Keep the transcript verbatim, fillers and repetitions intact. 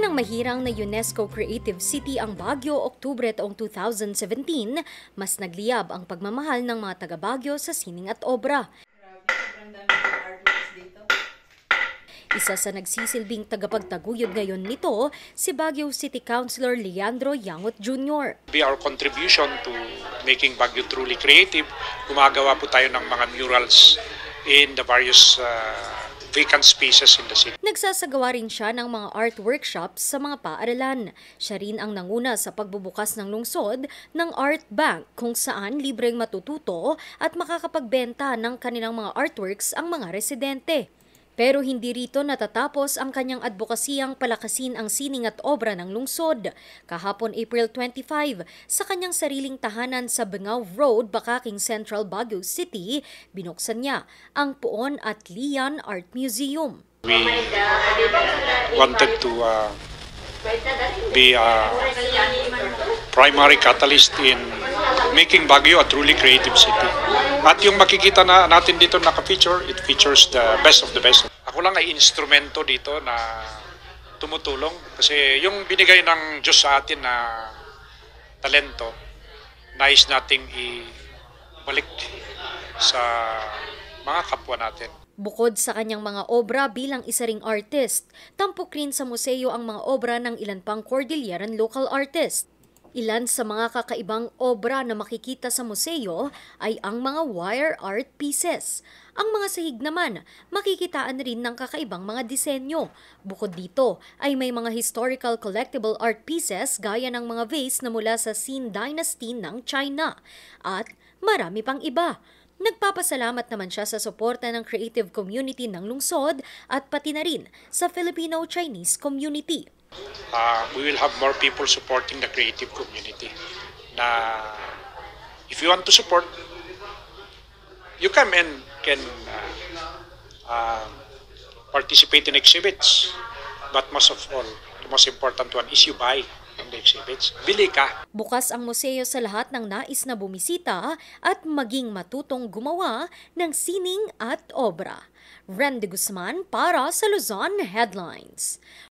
Nang mahirang na UNESCO Creative City ang Baguio Oktubre taong two thousand seventeen, mas nagliyab ang pagmamahal ng mga taga-Baguio sa sining at obra. Isa sa nagsisilbing tagapagtaguyod ngayon nito, si Baguio City Councilor Leandro Yangot Junior Be our contribution to making Baguio truly creative. Gumagawa po tayo ng mga murals in the various uh, vacant spaces in the city. Nagsasagawa rin siya ng mga art workshops sa mga paaralan. Siya rin ang nanguna sa pagbubukas ng lungsod ng Art Bank kung saan libreng matututo at makakapagbenta ng kanilang mga artworks ang mga residente. Pero hindi rito natatapos ang kanyang advokasiyang palakasin ang sining at obra ng lungsod. Kahapon April twenty-five, sa kanyang sariling tahanan sa Bengaw Road, Bakaking Central, Baguio City, binuksan niya ang Puon at Lian Art Museum. We wanted to uh, be a primary catalyst in making Baguio a truly creative city. At yung makikita na natin dito naka-feature, it features the best of the best. Ako lang ay instrumento dito na tumutulong kasi yung binigay ng Diyos sa atin na talento, nais nating ibalik sa mga kapwa natin. Bukod sa kanyang mga obra bilang isa ring artist, tampok rin sa museo ang mga obra ng ilan pang Cordilleran local artist. Ilan sa mga kakaibang obra na makikita sa museo ay ang mga wire art pieces. Ang mga sahig naman, makikitaan rin ng kakaibang mga disenyo. Bukod dito ay may mga historical collectible art pieces gaya ng mga vase na mula sa Qin Dynasty ng China. At marami pang iba. Nagpapasalamat naman siya sa suporta ng creative community ng lungsod at pati na rin sa Filipino-Chinese community. Uh, we will have more people supporting the creative community. Na if you want to support, you come and can uh, uh, participate in exhibits. But most of all, the most important one is you buy in the exhibits. Bili ka. Bukas ang museo sa lahat ng nais na bumisita at maging matutong gumawa ng sining at obra. Randy Guzman para sa Luzon Headlines.